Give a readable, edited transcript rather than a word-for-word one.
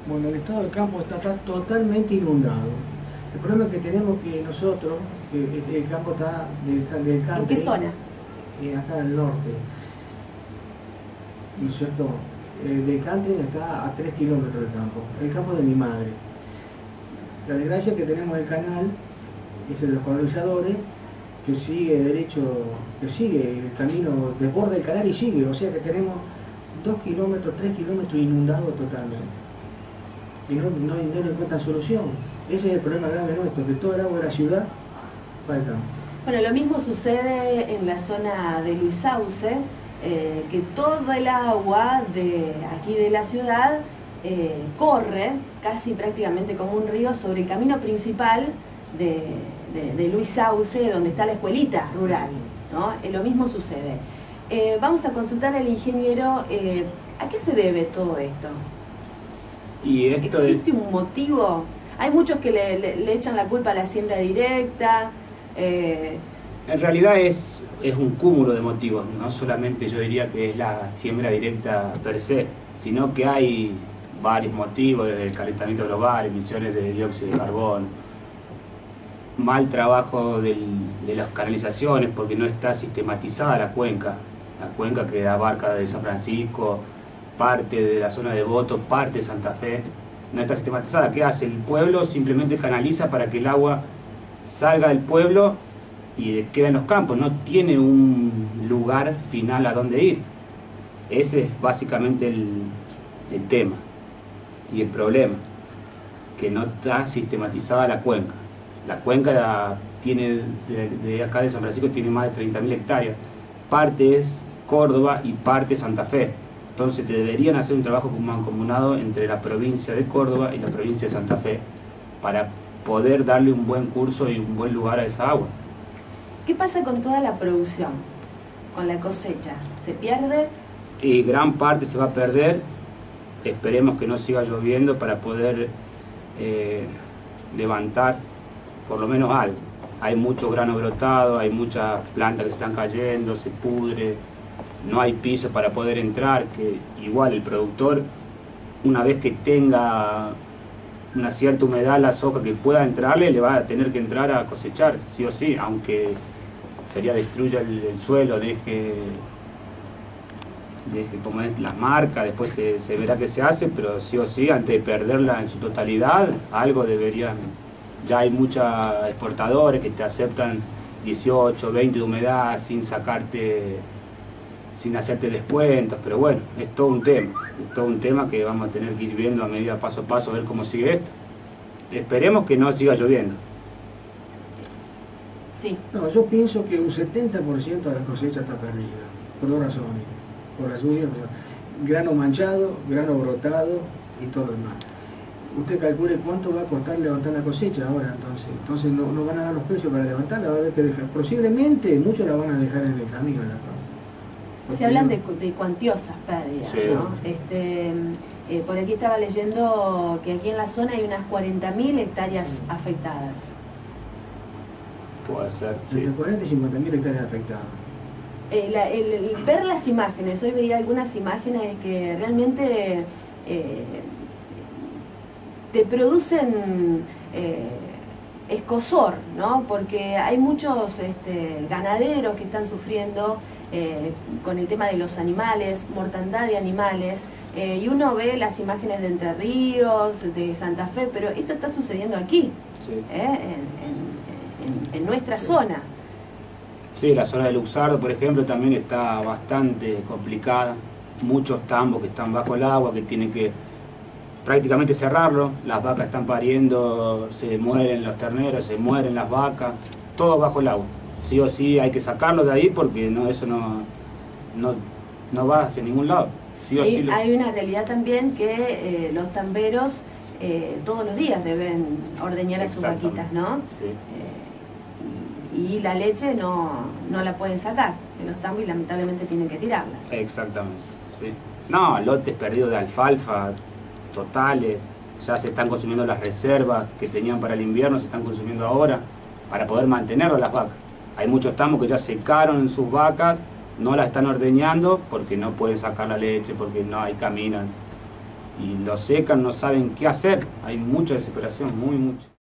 Bueno, el estado del campo está totalmente inundado. El problema que tenemos que nosotros, que el campo está del country. ¿En qué zona? Acá en el norte. ¿No es cierto? Del country está a 3 kilómetros del campo. El campo de mi madre. La desgracia es que tenemos el canal, ese de los colonizadores, que sigue derecho, que sigue el camino, desborda el canal y sigue. O sea que tenemos 2 kilómetros, 3 kilómetros inundados totalmente. Y no le encuentran solución. Ese es el problema grave nuestro, que toda el agua de la ciudad va al campo. Bueno, lo mismo sucede en la zona de Luis Sauce, que todo el agua de aquí de la ciudad corre casi prácticamente como un río sobre el camino principal de Luis Sauce, donde está la escuelita rural, ¿no? Lo mismo sucede. Vamos a consultar al ingeniero, ¿a qué se debe todo esto? Y esto ¿Existe un motivo? Hay muchos que le echan la culpa a la siembra directa. En realidad es un cúmulo de motivos, no solamente yo diría que es la siembra directa per se, sino que hay varios motivos, desde el calentamiento global, emisiones de dióxido de carbono, mal trabajo de las canalizaciones porque no está sistematizada la cuenca que abarca de San Francisco, parte de la zona de Voto, parte de Santa Fe, no está sistematizada. ¿Qué hace? El pueblo simplemente canaliza para que el agua salga del pueblo y queda en los campos, no tiene un lugar final a donde ir. Ese es básicamente el tema y el problema, que no está sistematizada la cuenca. La cuenca tiene, de acá de San Francisco, tiene más de 30.000 hectáreas, parte es Córdoba y parte es Santa Fe. Entonces deberían hacer un trabajo mancomunado entre la provincia de Córdoba y la provincia de Santa Fe para poder darle un buen curso y un buen lugar a esa agua. ¿Qué pasa con toda la producción, con la cosecha? ¿Se pierde? Y gran parte se va a perder. Esperemos que no siga lloviendo para poder levantar por lo menos algo. Hay mucho grano brotado, hay muchas plantas que están cayendo, se pudre, no hay piso para poder entrar, que igual el productor, una vez que tenga una cierta humedad la soja que pueda entrarle, le va a tener que entrar a cosechar, sí o sí, aunque sería destruya el suelo, deje como es la marca, después se verá qué se hace, pero sí o sí, antes de perderla en su totalidad, algo deberían. Ya hay muchos exportadores que te aceptan 18, 20 de humedad sin hacerte descuentos, pero bueno, es todo un tema que vamos a tener que ir viendo a medida paso a paso, a ver cómo sigue esto. Esperemos que no siga lloviendo. Sí. No, yo pienso que un 70% de la cosecha está perdida, por dos razones, por la lluvia, grano manchado, grano brotado y todo lo demás. Usted calcule cuánto va a costar levantar la cosecha ahora, entonces no van a dar los precios para levantarla, va a haber que dejar, posiblemente muchos la van a dejar en el camino en la Se hablan de cuantiosas pérdidas, sí, ¿no? Por aquí estaba leyendo que aquí en la zona hay unas 40.000 hectáreas afectadas. Puede ser, sí. Entre 40 y 50.000 hectáreas afectadas. El ver las imágenes, hoy veía algunas imágenes que realmente te producen escozor, ¿no? Porque hay muchos ganaderos que están sufriendo con el tema de los animales, mortandad de animales, y uno ve las imágenes de Entre Ríos, de Santa Fe, pero esto está sucediendo aquí, Sí. en nuestra zona. Sí, la zona de Luxardo, por ejemplo, también está bastante complicada. Muchos tambos que están bajo el agua, que tienen que prácticamente cerrarlo. Las vacas están pariendo, se mueren los terneros, se mueren las vacas, todo bajo el agua. Sí o sí hay que sacarlo de ahí porque eso no va hacia ningún lado. Sí o sí Hay una realidad también que los tamberos todos los días deben ordeñar a sus vaquitas, ¿no? Sí. Y la leche no la pueden sacar de los tambos y lamentablemente tienen que tirarla. Exactamente, sí. No, lotes perdidos de alfalfa, totales, ya se están consumiendo las reservas que tenían para el invierno, se están consumiendo ahora para poder mantenerlo las vacas. Hay muchos tambos que ya secaron sus vacas, no las están ordeñando porque no pueden sacar la leche, porque no hay caminan. y lo secan, no saben qué hacer. Hay mucha desesperación, mucha.